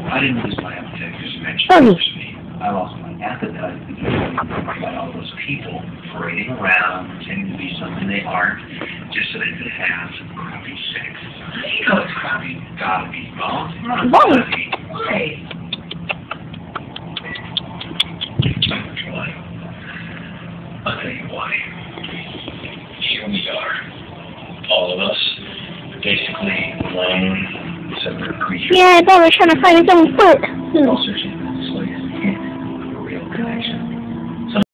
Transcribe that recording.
I didn't lose my appetite because you mentioned it to me. I lost my appetite because I got all those people parading around, pretending to be something they aren't, just so they could have crappy sex. You know it's crappy. Gotta be wrong. Gotta be. Why? I'll tell you why. Here we are. All of us. Basically alone, separate creatures. Yeah, I bet we're trying to find his own foot. Also